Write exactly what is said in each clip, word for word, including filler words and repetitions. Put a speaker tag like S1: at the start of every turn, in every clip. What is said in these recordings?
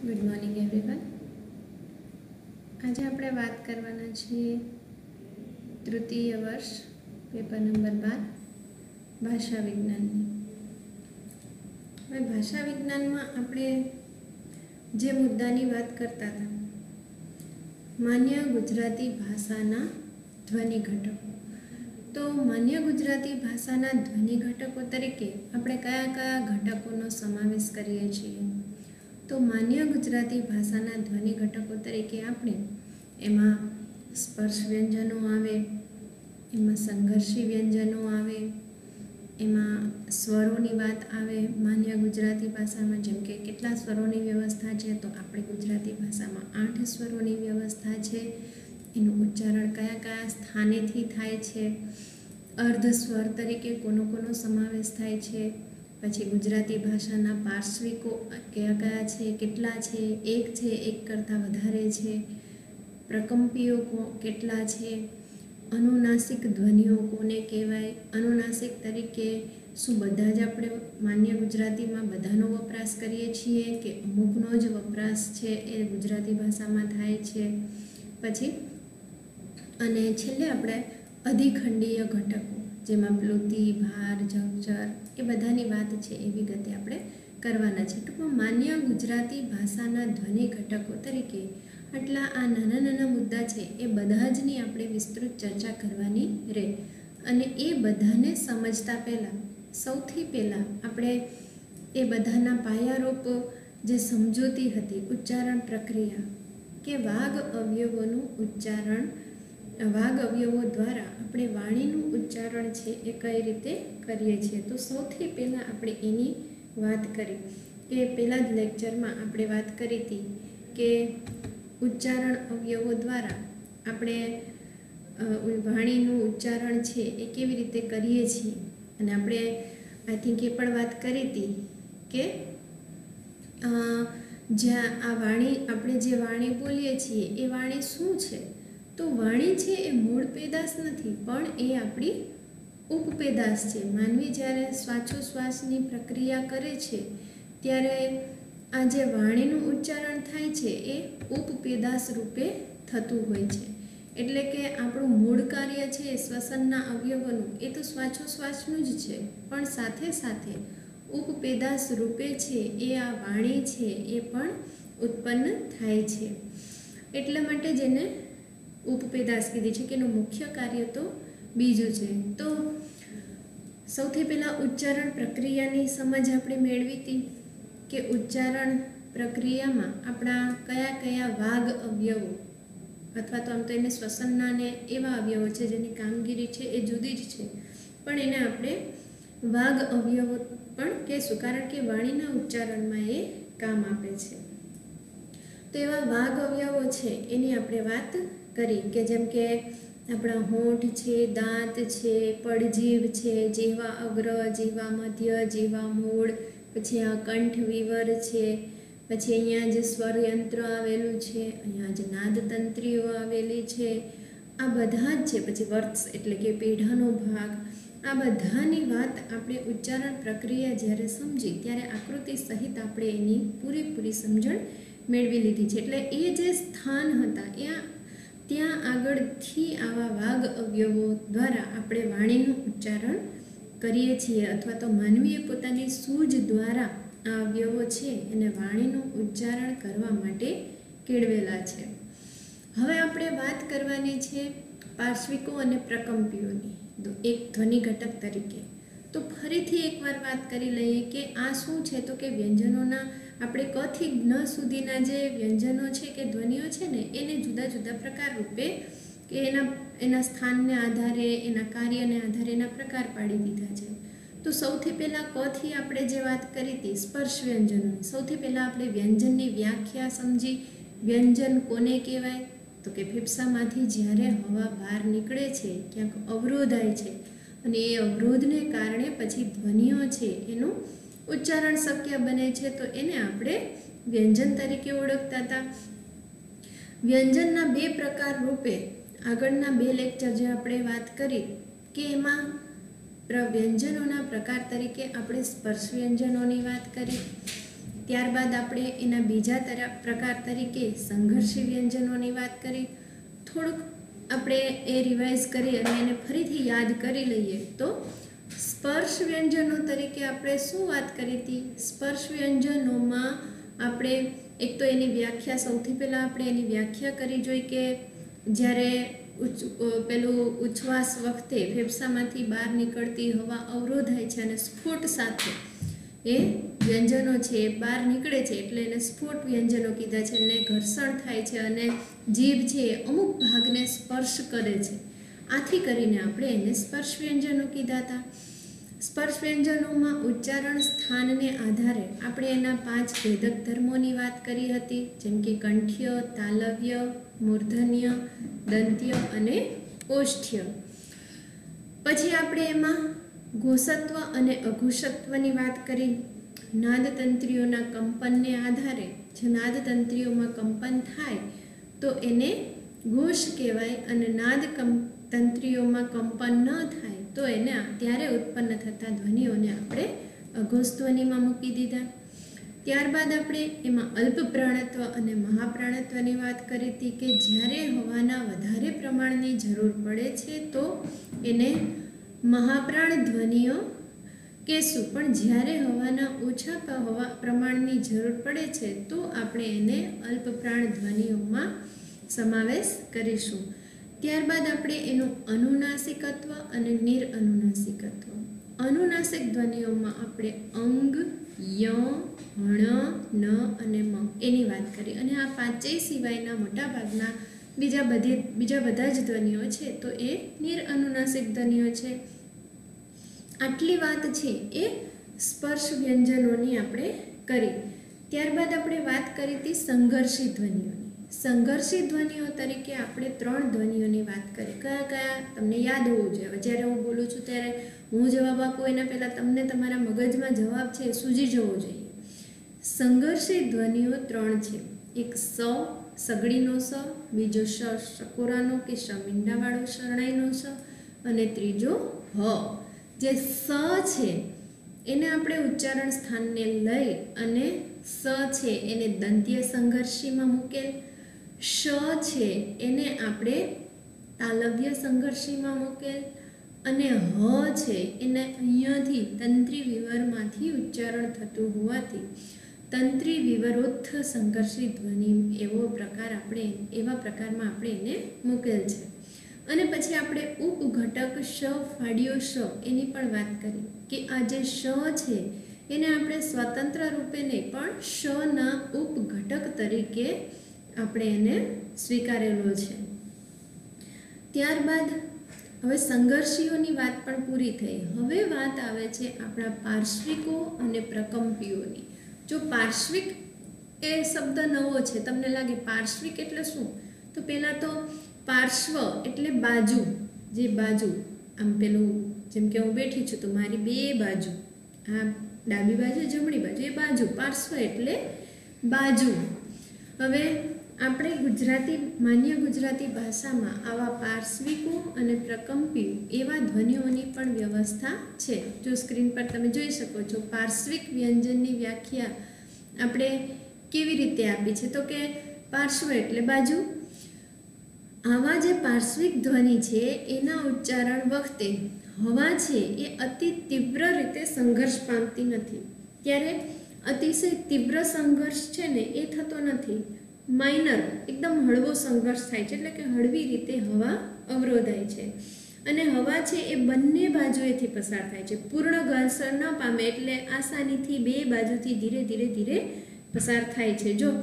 S1: Good morning everyone. આજે આપણે વાત કરવાના છીએ તૃતીય વર્ષ પેપર નંબર બાર ભાષા વિજ્ઞાનની. હવે ભાષા વિજ્ઞાનમાં આપણે જે મુદ્દાની વાત કરતા હતા, માન્ય ગુજરાતી ભાષાના ધ્વનિ ઘટકો. તો માન્ય ગુજરાતી ભાષાના ધ્વનિ ઘટકો તરીકે આપણે કયા કયા ઘટકોનો સમાવેશ કરીએ છીએ? તો માન્ય ગુજરાતી ભાષાના ધ્વનિ ઘટકો તરીકે આપણે એમાં સ્પર્શ વ્યંજનો આવે, એમાં સંઘર્ષી વ્યંજનો આવે, એમાં સ્વરોની વાત આવે. માન્ય ગુજરાતી ભાષામાં જેમ કે કેટલા સ્વરોની વ્યવસ્થા છે, તો આપણે ગુજરાતી ભાષામાં આઠ સ્વરોની વ્યવસ્થા છે. એનું ઉચ્ચારણ કયા કયા સ્થાનેથી થાય છે, અર્ધ સ્વર તરીકે કોનો કોનો સમાવેશ થાય છે, પછી ગુજરાતી ભાષાના પાર્શ્વિકો કયા કયા છે, કેટલા છે, એક છે, એક કરતાં વધારે છે, પ્રકંપીઓ કેટલા છે, અનુનાસિક ધ્વનિઓ કોને કહેવાય, અનુનાસિક તરીકે શું બધા જ આપણે માન્ય ગુજરાતીમાં બધાનો વપરાશ કરીએ છીએ કે અમુકનો જ વપરાશ છે એ ગુજરાતી ભાષામાં થાય છે. પછી અને છેલ્લે આપણે અધિખંડીય ઘટકો જેમાં પ્લુતિ, ભાર, જગચર એ બધાની વાત છે એ વિગતે આપણે કરવાના છે. ટૂંકમાં માન્ય ગુજરાતી ભાષાના ધ્વનિ ઘટકો તરીકે આટલા આ નાના નાના મુદ્દા છે એ બધા જની આપણે વિસ્તૃત ચર્ચા કરવાની રહે. અને એ બધાને સમજતા પહેલાં સૌથી પહેલાં આપણે એ બધાના પાયારૂપ જે સમજૂતી હતી, ઉચ્ચારણ પ્રક્રિયા કે વાગ અવયવોનું ઉચ્ચારણ, વાગ અવયવો દ્વારા આપણે વાણીનું ઉચ્ચારણ છે એ કઈ રીતે કરીએ છીએ. તો સૌથી પહેલાં આપણે એની વાત કરી કે પહેલાં જ લેક્ચરમાં આપણે વાત કરી હતી કે ઉચ્ચારણ અવયવો દ્વારા આપણે વાણીનું ઉચ્ચારણ છે એ કેવી રીતે કરીએ છીએ. અને આપણે આઈ થિંક એ પણ વાત કરી હતી કે જ્યાં આ વાણી આપણે જે વાણી બોલીએ છીએ એ વાણી શું છે? તો વાણી છે એ મૂળ પેદાશ નથી, પણ એ આપણી ઉપપેદાશ છે. માનવી જ્યારે શ્વાસોશ્વાસની પ્રક્રિયા કરે છે ત્યારે આ જે વાણીનું ઉચ્ચારણ થાય છે એ ઉપપેદાશ રૂપે થતું હોય છે. એટલે કે આપણું મૂળ કાર્ય છે શ્વસનના અવયવોનું એ તો શ્વાસોશ્વાસનું જ છે, પણ સાથે સાથે ઉપપેદાશ રૂપે છે એ આ વાણી છે એ પણ ઉત્પન્ન થાય છે. એટલા માટે જેને ઉપપેદાશ કીધી છે કે એનું મુખ્ય કાર્ય તો બીજું છે. તો સૌથી પહેલાં ઉચ્ચારણ પ્રક્રિયાની સમજ આપણે મેળવી હતી કે ઉચ્ચારણ પ્રક્રિયામાં આપણા કયા કયા વાગ અવયવો અથવા તો આમ તો એને શ્વસનના ને એવા અવયવો છે જેની કામગીરી છે એ જુદી જ છે, પણ એને આપણે વાગ અવયવો પણ કહેશું, કારણ કે વાણીના ઉચ્ચારણમાં એ કામ આપે છે. તો એવા વાગ અવયવો છે એની આપણે વાત કરી કે જેમ કે આપણા હોઠ છે, દાંત છે, પડજીભ છે, જીહવા અગ્ર, જીહવા મધ્ય, જીહવા મૂળ, પછી આ કંઠ વિવર છે, પછી અહીંયા જે સ્વરયંત્ર આવેલું છે, અહીંયા જે નાદતંત્રીઓ આવેલી છે, આ બધા જ છે. પછી વર્ત્સ એટલે કે પેઢાનો ભાગ, આ બધાની વાત આપણે ઉચ્ચારણ પ્રક્રિયા જ્યારે સમજી ત્યારે આકૃતિ સહિત આપણે એની પૂરેપૂરી સમજણ મેળવી લીધી છે. એટલે એ જે સ્થાન હતા ત્યાં ત્યાં આગળથી આવા વાગ અવયવો દ્વારા આપણે વાણીનું ઉચ્ચારણ કરીએ છીએ, અથવા તો માનવીએ પોતાની સૂઝ દ્વારા આ અવયવો છે એને વાણીનું ઉચ્ચારણ કરવા માટે કેળવેલા છે. હવે આપણે વાત કરવાની છે પાર્શ્વિકો અને પ્રકંપીઓની એક ધ્વનિ ઘટક તરીકે. તો ફરીથી એકવાર વાત કરી લઈએ કે આ શું છે? તો કે વ્યંજનોના આપણે ક થી જ્ઞ સુધીના જે વ્યંજનો છે કે ધ્વનિઓ છે ને એને જુદા જુદા પ્રકાર રૂપે કે એના એના સ્થાનને આધારે, એના કાર્યને આધારે એના પ્રકાર પાડી દીધા છે. તો સૌથી પહેલાં ક થી આપણે જે વાત કરી હતી સ્પર્શ વ્યંજનોની, સૌથી પહેલાં આપણે વ્યંજનની વ્યાખ્યા સમજી. વ્યંજન કોને કહેવાય? તો કે ફેફસામાંથી જ્યારે હવા બહાર નીકળે છે, ક્યાંક અવરોધાય છે અને એ અવરોધને કારણે પછી ધ્વનિઓ છે એનું ઉચ્ચારણ શક્ય બને છે, તો એને આપણે વ્યંજન તરીકે ઓળખતા હતા. વ્યંજનના બે પ્રકાર રૂપે આગળના બે લેક્ચર જે આપણે વાત કરી કે એમાં વ્યંજનોના પ્રકાર તરીકે આપણે સ્પર્શ વ્યંજનોની વાત કરી ત્યારબાદ આપણે એના બીજા તરફ પ્રકાર તરીકે સંઘર્ષી વ્યંજનોની વાત કરી. થોડુંક આપણે એ રિવાઇઝ કરી અને એને ફરીથી યાદ કરી લઈએ તો સ્પર્શ વ્યંજનો તરીકે આપણે શું વાત કરી હતી? સ્પર્શ વ્યંજનોમાં આપણે એક તો એની વ્યાખ્યા, સૌથી પહેલાં આપણે એની વ્યાખ્યા કરી જોઈ કે જ્યારે ઉચ્ચ પેલું ઉચ્છ્વાસ વખતે ફેફસામાંથી બહાર નીકળતી હવા અવરોધાય છે અને સ્ફોટ સાથે એ વ્યંજનો છે એ બહાર નીકળે છે એટલે એને સ્ફોટ વ્યંજનો કીધા છે. એને ઘર્ષણ થાય છે અને જીભ છે એ અમુક ભાગને સ્પર્શ કરે છે. આથી કરીને આપણે એને સ્પર્શ વ્યંજનો કીધા હતા. સ્પર્શ વ્યંજનોમાં ઉચ્ચારણ સ્થાનને આધારે આપણે એના પાંચ ભેદક ધર્મોની વાત કરી હતી, જેમ કે કંઠ્ય, તાલવ્ય, મૂર્ધન્ય, દંત્ય અને ઓષ્ઠ્ય. પછી આપણે એમાં ઘોષત્વ અને અઘોષત્વની વાત કરી. નાદતંત્રીઓના કંપનને આધારે જો નાદતંત્રીઓમાં કંપન થાય તો એને ઘોષ કહેવાય અને નાદ તંત્રીઓમાં કંપન ન થાય તો એને ત્યારે ઉત્પન્ન થતા ધ્વનિઓને આપણે અઘોષ ધ્વનિમાં મૂકી દીધા. ત્યારબાદ આપણે એમાં અલ્પ પ્રાણત્વ અને મહાપ્રાણત્વની વાત કરી હતી કે જ્યારે હવાના વધારે પ્રમાણની જરૂર પડે છે તો એને મહાપ્રાણ ધ્વનિઓ કહેશું, પણ જ્યારે હવાના ઓછા હવા પ્રમાણની જરૂર પડે છે તો આપણે એને અલ્પ પ્રાણ ધ્વનિઓમાં સમાવેશ કરીશું. ત્યારબાદ આપણે એનું અનુનાસિકત્વ અને નિરઅનુનાસિકત્વ. અનુનાસિક ધ્વનિઓમાં આપણે અંગ, ય, હણ, ન અને મ એની વાત કરી અને આ પાંચેય સિવાયના મોટાભાગના બીજા બધી બીજા બધા જ ધ્વનિઓ છે તો એ નિરઅનુનાસિક ધ્વનિઓ છે. આટલી વાત છે એ સ્પર્શ વ્યંજનોની આપણે કરી. ત્યારબાદ આપણે વાત કરી હતી સંઘર્ષી ધ્વનિઓની. સંઘર્ષી ધ્વનિઓ તરીકે આપણે ત્રણ ધ્વનિઓની વાત કરી. કયા કયા તમને યાદ હોવું જોઈએ. જ્યારે હું બોલું છું ત્યારે હું જવાબ આપું એના પહેલાં તમને તમારા મગજમાં જવાબ છે એ સૂજી જવો જોઈએ. સંઘર્ષી ધ્વનિઓ ત્રણ છે. એક સ, સગડીનો સ, બીજો શ, શકોરાનો કે શમીંડાવાળો શરણાઈનો સ અને ત્રીજો હ. જે સ છે એને આપણે ઉચ્ચારણ સ્થાનને લઈ અને સ છે એને દંત્ય સંઘર્ષીમાં મૂકેલ, શ છે એને આપણે તાલવ્ય સંઘર્ષીમાં મૂકેલ અને હ છે એને અહીંયાથી તંત્રી વિવરમાંથી ઉચ્ચારણ થતું હોવાથી તંત્રી વિવરોત્થ સંઘર્ષી ધ્વનિ એવો પ્રકાર આપણે એવા પ્રકારમાં આપણે એને મૂકેલ છે. અને પછી આપણે ઉપઘટક શ ફાડ્યો શ એની પણ વાત કરી કે આ જે શ છે એને આપણે સ્વતંત્ર રૂપે નહીં પણ શના ઉપઘટક તરીકે આપણે એને સ્વીકારેલો છે. ત્યારબાદ હવે સંઘર્ષીઓની વાત પણ પૂરી થઈ. હવે વાત આવે છે આપણા પાર્શ્વિકો અને પ્રકંપીઓની. જો પાર્શ્વિક એ શબ્દ નવો છે, તમને લાગે પાર્શ્વિક એટલે શું? તો પહેલાં તો પાર્શ્વ એટલે બાજુ, જે બાજુ આમ પેલું જેમ કે હું બેઠી છું તો મારી બે બાજુ, આ ડાબી બાજુ જમણી બાજુ એ બાજુ, પાર્શ્વ એટલે બાજુ. હવે આપણે ગુજરાતી માન્ય ગુજરાતી ભાષામાં આવા પાર્શ્વિકો અને પ્રકંપીઓ એવા ધ્વનિઓની પણ વ્યવસ્થા છે. જો સ્ક્રીન પર તમે જોઈ શકો છો પાર્શ્વિક વ્યંજનની વ્યાખ્યા આપણે કેવી રીતે આપી છે તો કે પાર્શ્વ એટલે બાજુ. આવા જે પાર્શ્વિક ધ્વનિ છે એના ઉચ્ચારણ વખતે હવા છે એ અતિ તીવ્ર રીતે સંઘર્ષ પામતી નથી. ત્યારે અતિશય તીવ્ર સંઘર્ષ છે ને એ થતો નથી, માઇનર એકદમ હળવો સંઘર્ષ થાય છે, એટલે કે હળવી રીતે હવા અવરોધાય છે અને હવા છે એ બંને બાજુએથી પસાર થાય છે. પૂર્ણ ઘર્ષણ ન પામે એટલે આસાનીથી બે બાજુથી ધીરે ધીરે ધીરે પસાર થાય છે. જો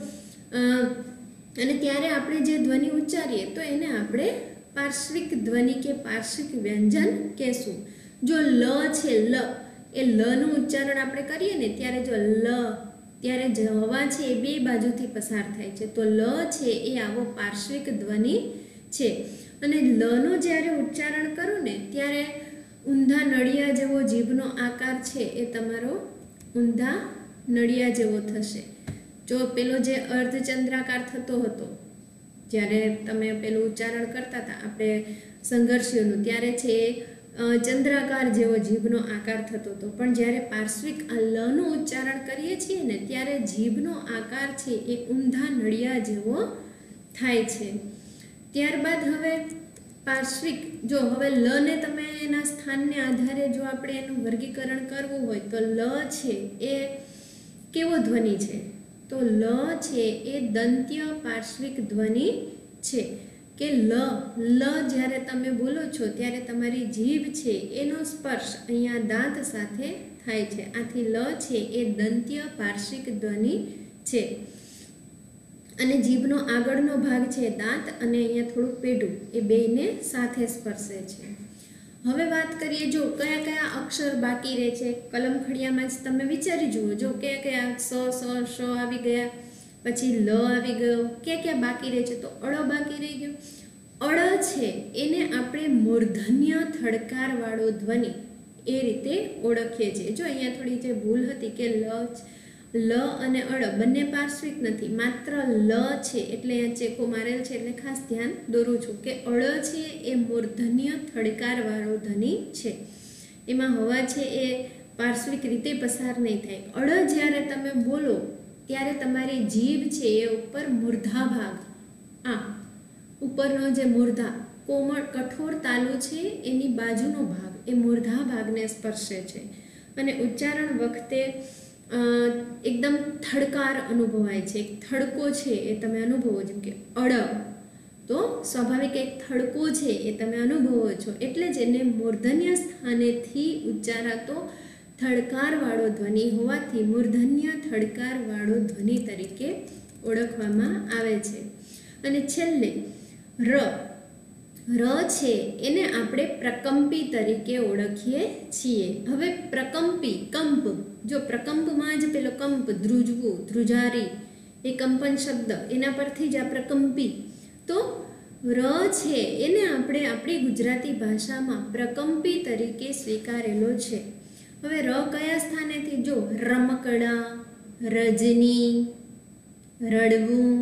S1: અને ત્યારે આપણે જે ધ્વનિ ઉચ્ચારીએ તો એને આપણે પાર્શ્વિક ધ્વનિ કે પાર્શ્વિક વ્યંજન કહેશું. જો લ છે લ એ લનું ઉચ્ચારણ આપણે કરીએ ને ત્યારે જો લ ત્યારે હવા છે એ બે બાજુથી પસાર થાય છે તો લ છે એ આવો પાર્શ્વિક ધ્વનિ છે. અને લનું જ્યારે ઉચ્ચારણ કરું ને ત્યારે ઊંધા નળિયા જેવો જીભનો આકાર છે એ તમારો ઊંધા નળિયા જેવો થશે. જો પેલો જે અર્ધચંદ્રાકાર થતો હતો જ્યારે તમે પેલું ઉચ્ચારણ કરતા હતા આપણે સંઘર્ષીઓનું, ત્યારે છે એ ચંદ્રાકાર જેવો જીભનો આકાર થતો હતો, પણ જ્યારે પાર્શ્વિક આ લનું ઉચ્ચારણ કરીએ છીએ ને ત્યારે જીભનો આકાર છે એ ઊંધા નળિયા જેવો થાય છે. ત્યારબાદ હવે પાર્શ્વિક, જો હવે લ ને તમે એના સ્થાનને આધારે જો આપણે એનું વર્ગીકરણ કરવું હોય તો લ છે એ કેવો ધ્વનિ છે? તો લ છે એ દંત્ય પાર્શ્વિક ધ્વનિ છે. કે લ લ જ્યારે તમે બોલો છો ત્યારે તમારી જીભ છે એનો સ્પર્શ અહીંયા દાંત સાથે થાય છે. આથી લ છે એ દંત્ય પાર્શ્વિક ધ્વનિ છે. અને જીભનો આગળનો ભાગ છે દાંત અને અહીંયા થોડુંક પેઢું, એ બેયને સાથે સ્પર્શે છે. હવે વાત કરીએ જો કયા કયા અક્ષર બાકી રહે છે. કલમખડિયામાં જ તમે વિચારી જુઓ, જો કયા કયા સ સ શ આવી ગયા, પછી લ આવી ગયો, ક્યાં ક્યાં બાકી રહે છે? તો અળ બાકી રહી ગયો. અળ છે એને આપણે મૂર્ધન્ય થડકારવાળો ધ્વનિ એ રીતે ઓળખીએ છીએ. જો અહીંયા થોડી જે ભૂલ હતી કે લ લ અને અળ બંને પાર્શ્વિક નથી, માત્ર લ છે એટલે અહીંયા ચેકો મારેલ છે એટલે ખાસ ધ્યાન દોરું છું કે અળ છે એ મૂર્ધન્ય થડકારવાળો ધ્વનિ છે. એમાં હવા છે એ પાર્શ્વિક રીતે પસાર નહીં થાય. અળ જ્યારે તમે બોલો ત્યારે તમારી જીભ છે એ ઉપર મૂર્ધા ભાગ, આ ઉપરનો જે મૂર્ધા કોમળ કઠોર તાલુ છે એની બાજુનો ભાગ એ મૂર્ધા ભાગને સ્પર્શે છે. અને ઉચ્ચારણ વખતે એકદમ થડકાર અનુભવાય છે. એક થડકો છે એ તમે અનુભવો, જેમ કે અળ, તો સ્વાભાવિક એક થડકો છે એ તમે અનુભવો છો. એટલે જ એને મૂર્ધન્ય સ્થાનેથી ઉચ્ચારાતો થડકારવાળો ધ્વનિ હોવાથી મૂર્ધન્ય થડકારવાળો ધ્વનિ તરીકે ઓળખવામાં આવે છે. અને છેલ્લે ર ર છે એને આપણે પ્રકંપી તરીકે ઓળખીએ છીએ. હવે પ્રકંપી, કંપ, જો પ્રકંપમાં જ પેલો કંપ, ધ્રુજવું, ધ્રુજારી, એ કંપન શબ્દ, એના પરથી જ આ પ્રકંપી. તો ર છે એને આપણે આપણી ગુજરાતી ભાષામાં પ્રકંપી તરીકે સ્વીકારેલો છે. હવે ર કયા સ્થાનેથી? જો રમકડા, રજની, રડવું,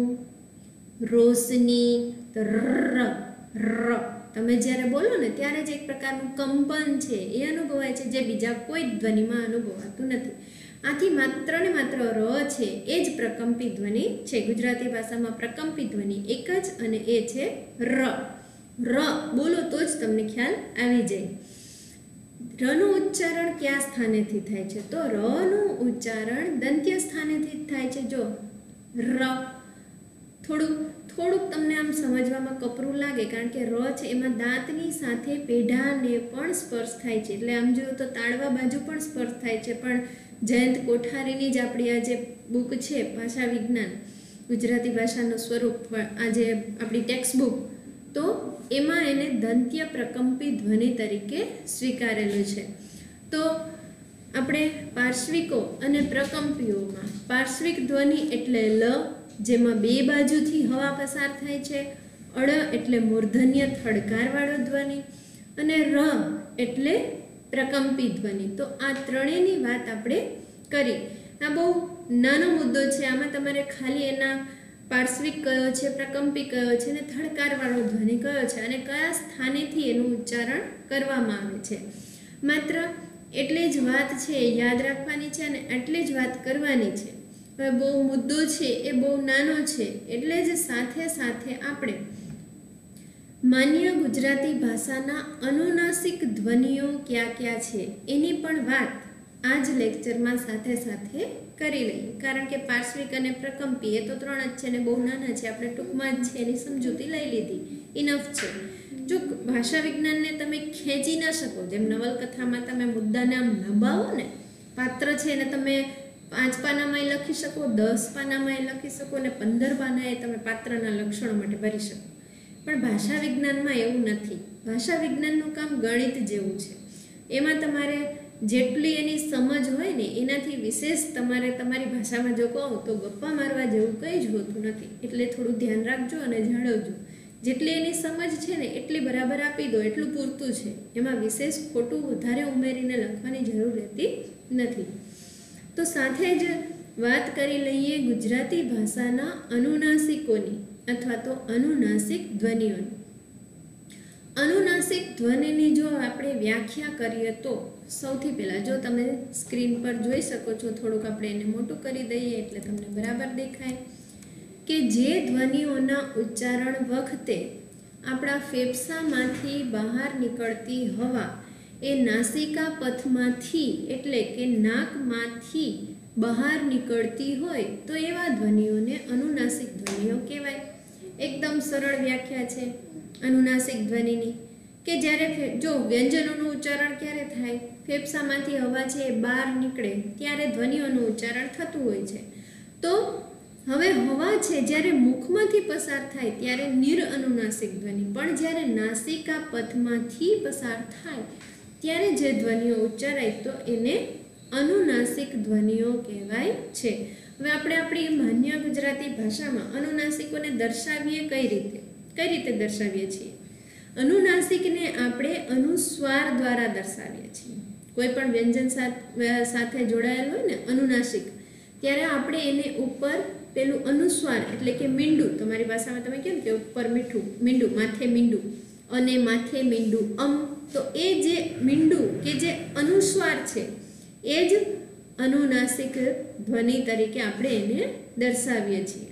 S1: રોશની, તો ર ર તમે જ્યારે બોલો ને ત્યારે જ એક પ્રકારનું કંપન છે એ અનુભવાય છે, જે બીજા કોઈ ધ્વનિમાં અનુભવાતું નથી. આથી માત્ર ને માત્ર ર છે એ જ પ્રકંપી ધ્વનિ છે. ગુજરાતી ભાષામાં પ્રકંપી ધ્વનિ એક જ, અને એ છે ર. ર બોલો તો જ તમને ખ્યાલ આવી જાય. રનું ઉચ્ચારણ કયા સ્થાનેથી થાય છે? તો રનું ઉચ્ચારણ દંત્ય સ્થાનેથી જ થાય છે. જો ર, થોડુંક થોડુંક તમને આમ સમજવામાં કપરું લાગે, કારણ કે ર છે એમાં દાંતની સાથે પેઢાને પણ સ્પર્શ થાય છે. એટલે આમ જોયું તો તાળવા બાજુ પણ સ્પર્શ થાય છે. પણ જયંત કોઠારીની જ આપણી આ જે બુક છે ભાષા વિજ્ઞાન, ગુજરાતી ભાષાનું સ્વરૂપ, આ જે આપણી ટેક્સ્ટ બુક, તો એમાં એને દંત્ય પ્રકંપી ધ્વનિ તરીકે સ્વીકારેલું છે. તો આપણે પાર્શ્વિકો અને પ્રકંપીઓમાં પાર્શ્વિક ધ્વનિ એટલે લ, જેમાં બે બાજુથી હવા પસાર થાય છે. અળ એટલે મૂર્ધન્ય થડકારવાળો ધ્વનિ, અને ર એટલે પ્રકંપી ધ્વનિ. તો આ ત્રણેયની વાત આપણે કરી. આ બહુ નાનો મુદ્દો છે. આમાં તમારે ખાલી એના પાર્શ્વિક કયો છે, પ્રકંપી કયો છે, અને થડકારવાળો ધ્વનિ કયો છે, અને કયા સ્થાનેથી એનું ઉચ્ચારણ કરવામાં આવે છે, માત્ર એટલી જ વાત છે યાદ રાખવાની છે અને એટલી જ વાત કરવાની છે. હવે બહુ મુદ્દો છે એ બહુ નાનો છે, એટલે જ સાથે સાથે આપણે માન્ય ગુજરાતી ભાષાના અનુનાસિક ધ્વનિઓ ક્યાં ક્યાં છે એની પણ વાત આ જ લેક્ચરમાં સાથે સાથે કરી લઈએ. કારણ કે પાર્શ્વિક અને પ્રકંપી એ તો ત્રણ જ છે ને બહુ નાના છે, આપણે ટૂંકમાં જ છે એની સમજૂતી લઈ લીધી, ઇનફ છે. જો ભાષા વિજ્ઞાનને તમે ખેંચી ન શકો, જેમ નવલકથામાં તમે મુદ્દાને આમ લંબાવો ને, પાત્ર છે એને તમે પાંચ પાનામાં લખી શકો, દસ પાનામાં લખી શકો, અને પંદર પાનાએ તમે પાત્રના લક્ષણો માટે ભરી શકો. પણ ભાષા વિજ્ઞાનમાં એવું નથી. ભાષા વિજ્ઞાનનું કામ ગણિત જેવું છે. એમાં તમારે જેટલી એની સમજ હોય ને એનાથી વિશેષ તમારે તમારી ભાષામાં જો કહો તો ગપ્પા મારવા જેવું કંઈ જ હોતું નથી. એટલે થોડું ધ્યાન રાખજો અને જાળવજો. જેટલી એની સમજ છે ને એટલી બરાબર આપી દો, એટલું પૂરતું છે. એમાં વિશેષ ખોટું વધારે ઉમેરીને લખવાની જરૂર રહેતી નથી. તો સાથે જ વાત કરી લઈએ ગુજરાતી ભાષાના અનુનાસિકોની અથવા તો અનુનાસિક ધ્વનિઓની. અનુનાસિક ધ્વનિની જો આપણે વ્યાખ્યા કરીએ તો સૌથી પહેલાં જો તમે સ્ક્રીન પર જોઈ શકો છો, થોડુંક આપણે એને મોટું કરી દઈએ એટલે તમને બરાબર દેખાય કે જે ધ્વનિઓના ઉચ્ચારણ વખતે આપણા ફેફસામાંથી બહાર નીકળતી હવા એ નાસિકા પથમાંથી એટલે કે નાકમાંથી બહાર નીકળતી હોય તો એવા ધ્વનિઓને અનુનાસિક ધ્વનિઓ કહેવાય. એકદમ સરળ વ્યાખ્યા છે અનુનાસિક ધ્વનિની કે જ્યારે જો વ્યંજનોનું ઉચ્ચારણ ક્યારે થાય, ફેફસામાંથી હવા છે એ બહાર નીકળે ત્યારે ધ્વનિઓનું ઉચ્ચારણ થતું હોય છે. તો હવે હવા છે જ્યારે મુખમાંથી પસાર થાય ત્યારે નિર અનુનાસિક ધ્વનિ, પણ જ્યારે નાસિકા પથમાંથી પસાર થાય ત્યારે જે ધ્વનિઓ ઉચ્ચારાય તો એને અનુનાસિક ધ્વનિઓ કહેવાય છે. હવે આપણે આપણી માન્ય ગુજરાતી ભાષામાં અનુનાસિકોને દર્શાવીએ કઈ રીતે કઈ રીતે દર્શાવીએ છીએ? અનુનાસિકને આપણે અનુસ્વાર દ્વારા દર્શાવીએ છીએ. કોઈ પણ વ્યંજન સાથે જોડાયેલ હોય ને અનુનાસિક, ત્યારે આપણે એને ઉપર પેલું અનુસ્વાર એટલે કે મીંડું, તમારી ભાષામાં તમે કેમ કે ઉપર મીઠું મીંડું, માથે મીંડું અને માથે મીંડું અમ, તો એ જે મીંડું કે જે અનુસ્વાર છે એ જ અનુનાસિક ધ્વનિ તરીકે આપણે એને દર્શાવીએ છીએ.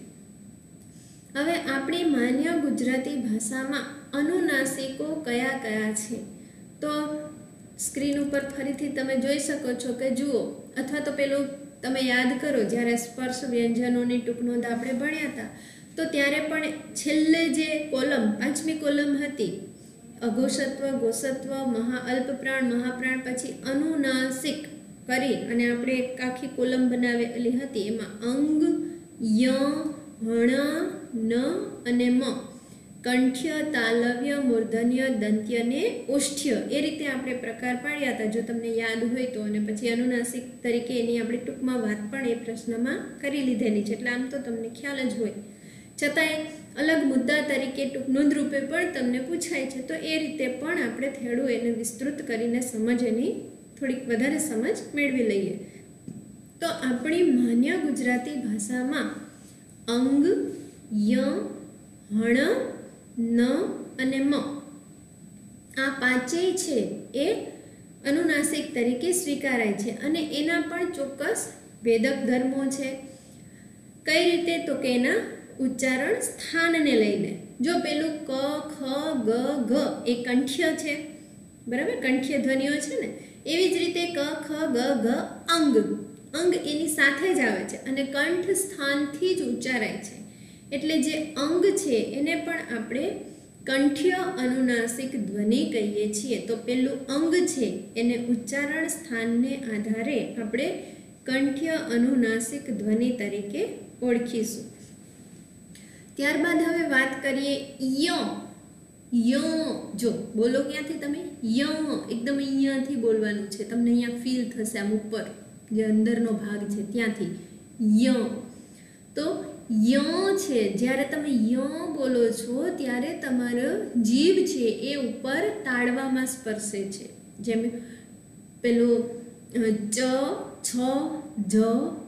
S1: હવે આપણી માન્ય ગુજરાતી ભાષામાં અનુનાસિકો કયા કયા છે તો સ્ક્રીન ઉપર ફરીથી તમે જોઈ શકો છો કે જુઓ, અથવા તો પેલું તમે યાદ કરો જ્યારે સ્પર્શ વ્યંજનોની ટૂંકનોંધ આપણે ભણ્યા હતા તો ત્યારે પણ છેલ્લે જે કોલમ પાંચમી કોલમ હતી અઘોષત્વ, ગોષત્વ, મહા અલ્પપ્રાણ, મહાપ્રાણ, પછી અનુનાસિક કરી અને આપણે એક આખી કોલમ બનાવેલી હતી. એમાં અંગ, ય, હણ, ન અને મ, કંઠ્ય, તાલવ્ય, મૂર્ધન્ય, દંત્ય ને ઓષ્ઠ્ય, એ રીતે આપણે પ્રકાર પાડ્યા હતા જો તમને યાદ હોય તો. અને પછી અનુનાસિક તરીકે એની આપણે ટૂંકમાં વાત પણ એ પ્રશ્નમાં કરી લીધેલી છે, એટલે આમ તો તમને ખ્યાલ જ હોય. છતાંય અલગ મુદ્દા તરીકે ટૂંક નોંધ રૂપે પણ તમને પૂછાય છે, તો એ રીતે પણ આપણે થોડું એને વિસ્તૃત કરીને સમજ એની થોડીક વધારે સમજ મેળવી લઈએ. તો આપણી માન્ય ગુજરાતી ભાષામાં અંગ, ય, હણ, ન અને મ આ પાંચેય છે એ અનુનાસિક તરીકે સ્વીકારાય છે અને એના પણ ચોક્કસ ભેદક ધર્મો છે. કઈ રીતે તો કે એના ઉચ્ચારણ સ્થાનને લઈને. જો પેલું ક, ખ, ગ, ઘ એ કંઠ્ય છે, બરાબર, કંઠ્ય ધ્વનિઓ છે ને, એવી જ રીતે ક, ખ, ગ, ઘ અંગ અંગ એની સાથે જ આવે છે અને કંઠ સ્થાનથી જ ઉચ્ચારાય છે. એટલે જે અંગ છે એને પણ આપણે કંઠ્ય અનુનાસિક ધ્વનિ કહીએ છીએ. તો પેલું અંગ છે એને ઉચ્ચારણ સ્થાનને આધારે આપણે કંઠ્ય અનુનાસિક ધ્વનિ તરીકે ઓળખીશું. ત્યારબાદ હવે વાત કરીએ ય. ય જો બોલો ક્યાંથી તમે? ય એકદમ અહીંયાથી બોલવાનું છે, તમને અહીંયા ફીલ થશે આમ ઉપર જે અંદરનો ભાગ છે ત્યાંથી ય. તો ય છે, જ્યારે તમે ય બોલો છો ત્યારે તમારો જીભ છે એ ઉપર તાળવામાં સ્પર્શે છે. જેમ પેલું ચ, છ, જ,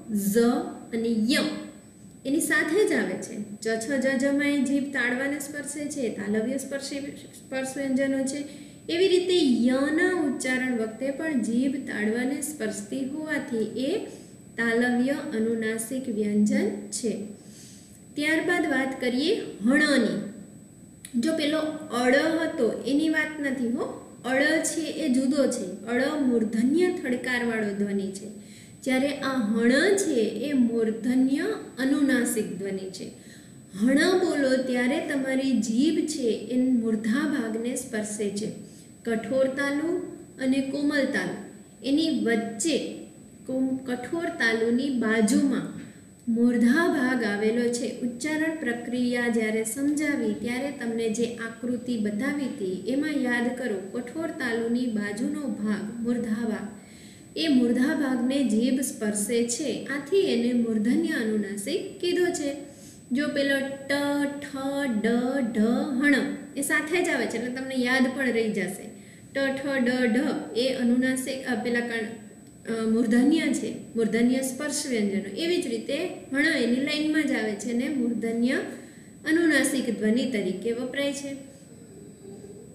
S1: ઝ અને ય એની સાથે જ આવે છે. ચ, છ, જ, જમાં એ જીભ તાળવાને સ્પર્શે છે, તાલવ્ય સ્પર્શી સ્પર્શ વ્યંજનો છે. એવી રીતે યના ઉચ્ચારણ વખતે પણ જીભ તાળવાને સ્પર્શતી હોવાથી એ તાલવ્ય અનુનાસિક વ્યંજન છે. ત્યારબાદ વાત કરીએ હણની. જો પેલો અળ હતો એની વાત નથી હો, અળ છે એ જુદો છે. અળ મૂર્ધન્ય થડકારવાળો ધ્વનિ છે, જ્યારે આ હણ છે એ મૂર્ધન્ય અનુનાસિક ધ્વનિ છે. હણ બોલો ત્યારે તમારી જીભ છે એ મૂર્ધા ભાગને સ્પર્શે છે. કઠોર તાલુ અને કોમલ તાલુ એની વચ્ચે કઠોર તાલુની બાજુમાં મૂર્ધા ભાગ આવેલો છે. ઉચ્ચારણ પ્રક્રિયા જ્યારે સમજાવી ત્યારે તમને જે આકૃતિ બતાવી હતી એમાં યાદ કરો, કઠોર તાલુની બાજુનો ભાગ મૂર્ધા ભાગ, એ મૂર્ધા ભાગને જીભ સ્પર્શે છે, આથી એને મૂર્ધન્ય અનુનાસિક કીધો છે. જો પેલો ટ, ઠ, ડ, ઢ, હણ એ સાથે જ આવે છે એટલે તમને યાદ પણ રહી જશે. ટ, ઠ, ડ, ઢ એ અનુનાસિક પેલા મૂર્ધન્ય છે, મૂર્ધન્ય સ્પર્શ વ્યંજનો. એવી જ રીતે હણ એની લાઈનમાં જ આવે છે ને મૂર્ધન્ય અનુનાસિક ધ્વનિ તરીકે વપરાય છે.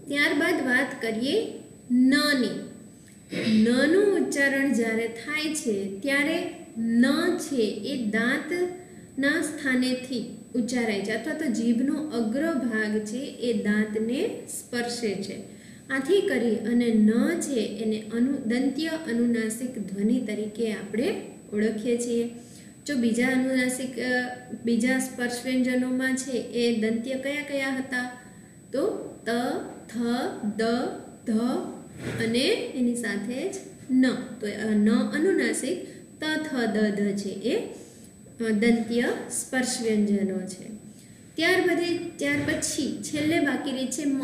S1: ત્યારબાદ વાત કરીએ ન ની. નનું ઉચ્ચારણ જ્યારે થાય છે ત્યારે ન છે એ દાંતના સ્થાનેથી ઉચ્ચારાય છે અથવા તો જીભનો અગ્રભાગ છે એ દાંતને સ્પર્શે છે. આથી કરી અને ન છે એને અનુ દંત્ય અનુનાસિક ધ્વનિ તરીકે આપણે ઓળખીએ છીએ. જો બીજા અનુનાસિક બીજા સ્પર્શ વ્યંજનોમાં છે એ દંત્ય કયા કયા હતા? તો ત, થ, દ, ધ અને એની સાથે જ ન. તો ન અનુનાસિક ત, થ, દ, ધ છે એ દંત્ય સ્પર્શ વ્યંજનો છે. ત્યાર બધી ત્યાર પછી છેલ્લે બાકી રહી છે મ.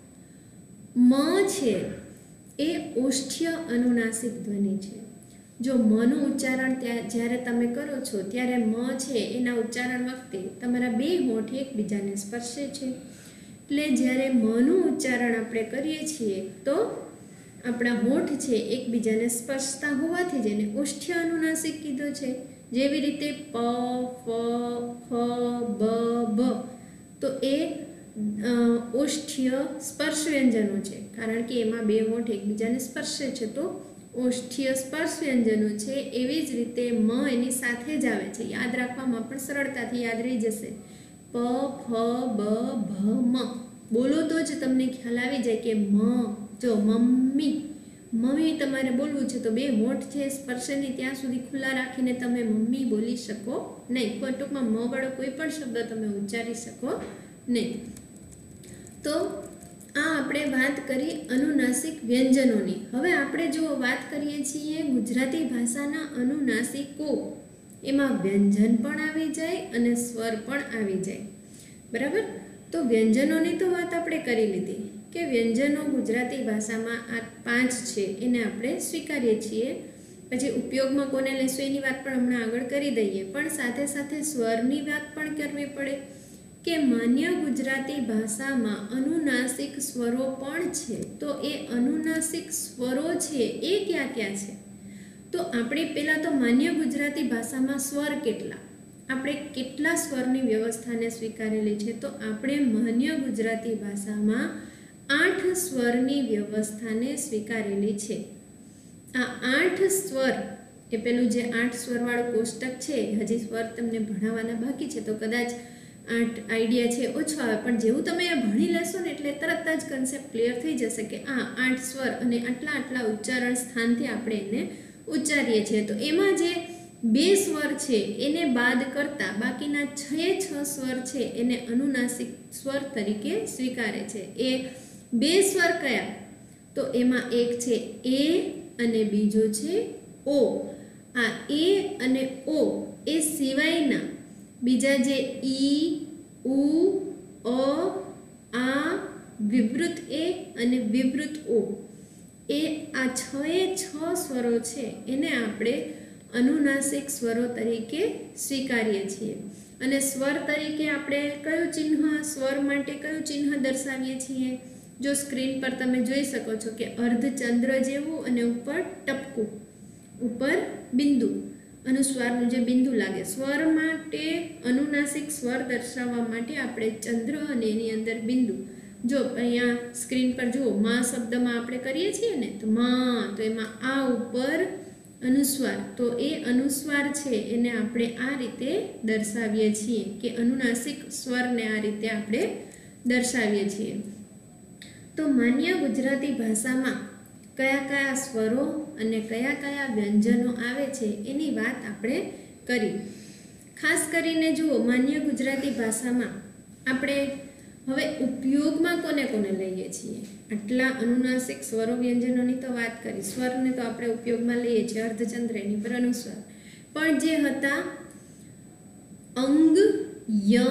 S1: મ છે એ ઓષ્ઠ્ય અનુનાસિક ધ્વનિ છે. જો મનું ઉચ્ચારણ ત્યાં જ્યારે તમે કરો છો ત્યારે મ છે એના ઉચ્ચારણ વખતે તમારા બે હોઠ એકબીજાને સ્પર્શે છે. એટલે જ્યારે મનું ઉચ્ચારણ આપણે કરીએ છીએ તો આપણા હોઠ છે એકબીજાને સ્પર્શતા હોવાથી જ એને ઓષ્ઠ્ય અનુનાસિક કીધો છે. જેવી રીતે પ, ફ, ફ, બ, ભ તો એ ઓષ્ઠ્ય સ્પર્શ વ્યંજનો છે કારણ કે એમાં બે હોઠ એકબીજાને સ્પર્શે છે તો ઓષ્ઠ્ય સ્પર્શ વ્યંજનો છે. એવી જ રીતે મ એની સાથે જ આવે છે. યાદ રાખવામાં પણ સરળતાથી યાદ રહી જશે. પ, ફ, બ, ભ, મ બોલો તો જ તમને ખ્યાલ આવી જાય કે મ. જો મમ્મી મમ્મી તમારે બોલવું છે તો બે હોઠ છે સ્પર્શે નહીં ત્યાં સુધી ખુલ્લા રાખીને તમે મમ્મી બોલી શકો નહીં. કોઈ ટૂંકમાં મ વાળો કોઈ પણ શબ્દ તમે ઉચ્ચારી શકો નહીં. તો આ આપણે વાત કરી અનુનાસિક વ્યંજનોની. હવે આપણે જો વાત કરીએ છીએ ગુજરાતી ભાષાના અનુનાસિકો, એમાં વ્યંજન પણ આવી જાય અને સ્વર પણ આવી જાય. બરાબર? તો વ્યંજનોની તો વાત આપણે કરી લીધી કે વ્યંજનો ગુજરાતી ભાષામાં આ પાંચ છે એને આપણે સ્વીકારીએ છીએ. પછી ઉપયોગમાં કોને લેશું એની વાત પણ હમણાં આગળ કરી દઈએ. પણ સાથે સાથે સ્વરની વાત પણ કરવી પડે કે માન્ય ગુજરાતી ભાષામાં અનુનાસિક સ્વરો પણ છે. તો એ અનુનાસિક સ્વરો છે એ ક્યાં ક્યાં છે? તો આપણે પહેલાં તો માન્ય ગુજરાતી ભાષામાં સ્વર કેટલા, આપણે કેટલા સ્વરની વ્યવસ્થાને સ્વીકારેલી છે? તો આપણે માન્ય ગુજરાતી ભાષામાં આઠ સ્વરની વ્યવસ્થાને સ્વીકારેલી છે. આ આઠ સ્વર એ પેલું જે આઠ સ્વરવાળું કોષ્ટક છે, હજી સ્વર તમને ભણાવવાના બાકી છે તો કદાચ આઠ આઈડિયા છે ઓછો આવે, પણ જેવું તમે એ ભણી લેશો ને એટલે તરત જ કન્સેપ્ટ ક્લિયર થઈ જશે કે આ આઠ સ્વર અને આટલા આટલા ઉચ્ચારણ સ્થાનથી આપણે એને ઉચ્ચારીએ છીએ. તો એમાં જે બે સ્વર છે એને બાદ કરતા બાકીના છ છ સ્વર છે એને અનુનાસિક સ્વર તરીકે સ્વીકારે છે. એ બે સ્વર કયા? તો એમાં એક છે એ અને બીજો છે ઓ. આ એ અને ઓ એ સિવાયના બીજા જે ઈ, ઉ, અ, આ, વિવૃત એ અને વિવૃત ઓ, એ આ છ એ છ સ્વરો છે એને આપણે અનુનાસિક સ્વરો તરીકે સ્વીકારીએ છીએ. અને સ્વર તરીકે આપણે કયું ચિહ્ન સ્વર માટે કયું ચિહ્ન દર્શાવીએ છીએ? જો સ્ક્રીન પર તમે જોઈ શકો છો કે અર્ધચંદ્ર જેવું અને ઉપર ટપકું, ઉપર બિંદુ, અનુસ્વારનું જે બિંદુ લાગે. સ્વર માટે અનુનાસિક સ્વર દર્શાવવા માટે આપણે ચંદ્ર અને એની અંદર બિંદુ. જો અહીંયા સ્ક્રીન પર જુઓ મા શબ્દમાં આપણે કરીએ છીએ ને તો મા, તો એમાં આ ઉપર અનુસ્વાર, તો એ અનુસ્વાર છે એને આપણે આ રીતે દર્શાવીએ છીએ કે અનુનાસિક સ્વરને આ રીતે આપણે દર્શાવીએ છીએ. તો માન્ય ગુજરાતી ભાષામાં કયા કયા સ્વરો અને કયા કયા વ્યંજનો આવે છે એની વાત આપણે કરી. ખાસ કરીને જુઓ માન્ય ગુજરાતી ભાષામાં આપણે હવે ઉપયોગમાં કોને કોને લઈએ છીએ? આટલા અનુનાસિક સ્વરો વ્યંજનોની તો વાત કરી, સ્વરને તો આપણે ઉપયોગમાં લઈએ છીએ, અર્ધચંદ્ર એની પર અનુસ્વાર. પણ જે હતા અંગ, ય,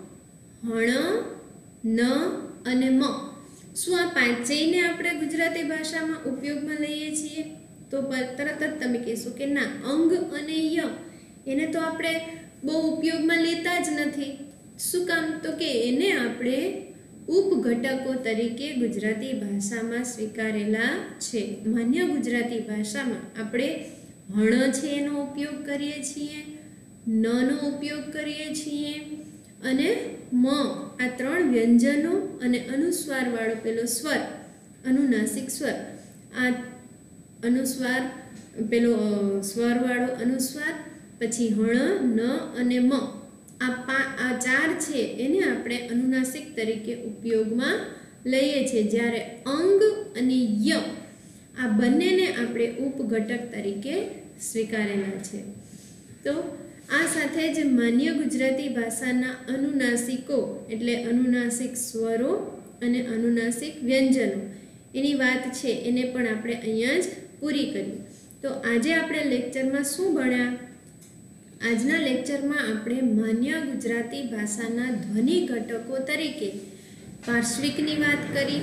S1: હણ, ન અને મ, શું આ પાંચેયને આપણે ગુજરાતી ભાષામાં ઉપયોગમાં લઈએ છીએ? તો તરત જ તમે કહેશો કે ના, અંગ અને ય એને તો આપણે બહુ ઉપયોગમાં લેતા જ નથી. શું કામ? તો કે એને આપણે ઉપઘટકો તરીકે ગુજરાતી ભાષામાં સ્વીકારેલા છે. માન્ય ગુજરાતી ભાષામાં આપણે હણ છે એનો ઉપયોગ કરીએ છીએ, નનો ઉપયોગ કરીએ છીએ, અને મ આ ત્રણ વ્યંજનો અને અનુસ્વારવાળો પેલો સ્વર અનુનાસિક સ્વર, આ અનુસ્વાર પેલો સ્વરવાળો અનુસ્વાર, પછી હણ, ન અને મ આ પા આ ચાર છે એને આપણે અનુનાસિક તરીકે ઉપયોગમાં લઈએ છીએ, જ્યારે અંગ અને ય આ બંનેને આપણે ઉપઘટક તરીકે સ્વીકારેલા છે. તો આ સાથે જ માન્ય ગુજરાતી ભાષાના અનુનાસિકો એટલે અનુનાસિક સ્વરો અને અનુનાસિક વ્યંજનો એની વાત છે એને પણ આપણે અહીંયા જ પૂરી કરી. તો આજે આપણે લેક્ચરમાં શું ભણ્યા? આજના લેક્ચરમાં આપણે માન્ય ગુજરાતી ભાષાના ધ્વનિ ઘટકો તરીકે પાર્શ્વિકની વાત કરી,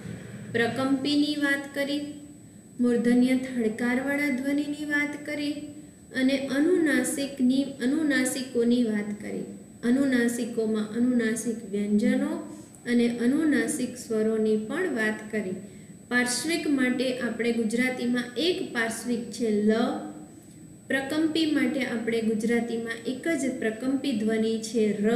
S1: પ્રકંપીની વાત કરી, મૂર્ધન્ય થડકારવાળા ધ્વનિની વાત કરી અને અનુનાસિકની અનુનાસિકોની વાત કરી. અનુનાસિકોમાં અનુનાસિક વ્યંજનો અને અનુનાસિક સ્વરોની પણ વાત કરી. પાર્શ્વિક માટે આપણે ગુજરાતીમાં એક પાર્શ્વિક છે લ. પ્રકંપી માટે આપણે ગુજરાતીમાં એક જ પ્રકંપી ધ્વનિ છે ર.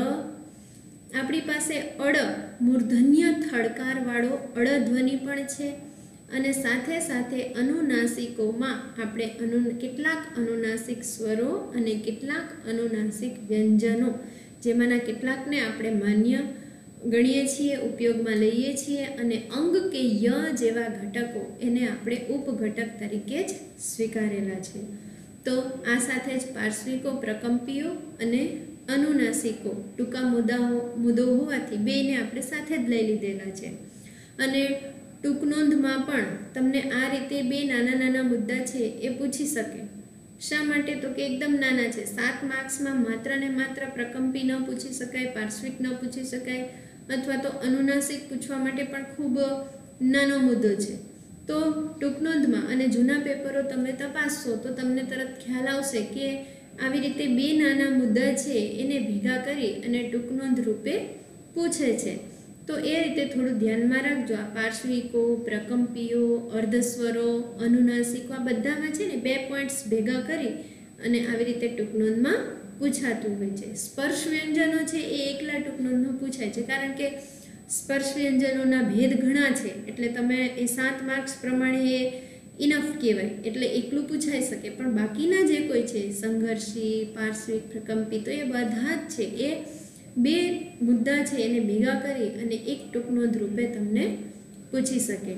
S1: આપણી પાસે અડ મૂર્ધન્ય થડકારવાળો અડ ધ્વનિ પણ છે. અને સાથે સાથે અનુનાસિકોમાં આપણે અનુ કેટલાક અનુનાસિક સ્વરો અને કેટલાક અનુનાસિક વ્યંજનો, જેમાંના કેટલાકને આપણે માન્ય ગણીએ છીએ, ઉપયોગમાં લઈએ છીએ, અને અંગ કે ય જેવા ઘટકો એને આપણે ઉપઘટક તરીકે જ સ્વીકારેલા છે. તો આ સાથે જ પાર્શ્વિકો, પ્રકંપીઓ અને અનુનાસિકો ટૂંકા મુદ્દાઓ મુદ્દો હોવાથી બેને આપણે સાથે જ લઈ લીધેલા છે. અને ટૂંક નોંધમાં પણ તમને આ રીતે બે નાના નાના મુદ્દા છે એ પૂછી શકે. શા માટે? તો કે એકદમ નાના છે. સાત માર્ક્સમાં માત્ર ને માત્ર પ્રકંપી ન પૂછી શકાય, પાર્શ્વિક ન પૂછી શકાય, અથવા તો અનુનાસિક પૂછવા માટે પણ ખૂબ નાનો મુદ્દો છે. તો ટૂંક નોંધમાં અને જૂના પેપરો તમે તપાસશો તો તમને તરત ખ્યાલ આવશે કે આવી રીતે બે નાના મુદ્દા છે એને ભેગા કરી અને ટૂંક નોંધ રૂપે પૂછે છે. તો એ રીતે થોડું ધ્યાનમાં રાખજો. આ પાર્શ્વિકો, પ્રકંપીઓ, અર્ધસ્વરો, અનુનાસિકો આ બધામાં છે ને બે પોઈન્ટ્સ ભેગા કરી અને આવી રીતે ટૂંક નોંધમાં પૂછાતું હોય છે. સ્પર્શ વ્યંજનો છે એ એકલા ટૂંક નોંધમાં પૂછાય છે, કારણ કે સ્પર્શ વ્યંજનોના ભેદ ઘણા છે. એટલે તમે એ સાત માર્ક્સ પ્રમાણે એ ઇનફ કહેવાય, એટલે એકલું પૂછાઈ શકે. પણ બાકીના જે કોઈ છે સંઘર્ષી, પાર્શ્વિક, પ્રકંપી, તો એ બધા જ છે એ બે મુદ્દા છે એને ભેગા કરી અને એક ટૂંક નોંધ રૂપે તમને પૂછી શકે.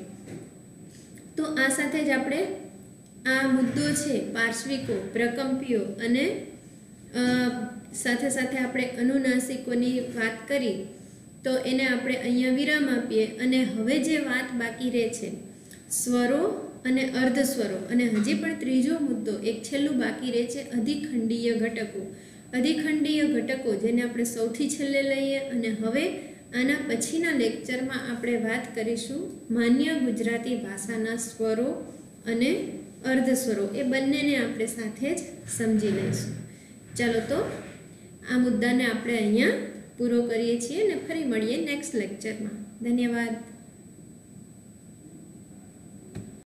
S1: તો આ સાથે જ આપણે આ મુદ્દો છે પાર્શ્વિકો, પ્રકંપીઓ અને સાથે સાથે આપણે અનુનાસિકોની વાત કરી, તો એને આપણે અહીંયા વિરામ આપીએ. અને હવે જે વાત બાકી રહે છે સ્વરો અને અર્ધસ્વરો, અને હજી પણ ત્રીજો મુદ્દો એક છેલ્લું બાકી રહે છે અધિખંડીય ઘટકો. અધિખંડીય ઘટકો જેને આપણે સૌથી છેલ્લે લઈએ. અને હવે આના પછીના લેક્ચરમાં આપણે વાત કરીશું માન્ય ગુજરાતી ભાષાના સ્વરો અને અર્ધસ્વરો, એ બંનેને આપણે સાથે જ સમજી લઈશું. ચાલો તો આ મુદ્દાને આપણે અહીંયા પૂરો કરીએ છીએ અને ફરી મળીએ નેક્સ્ટ લેક્ચરમાં. ધન્યવાદ.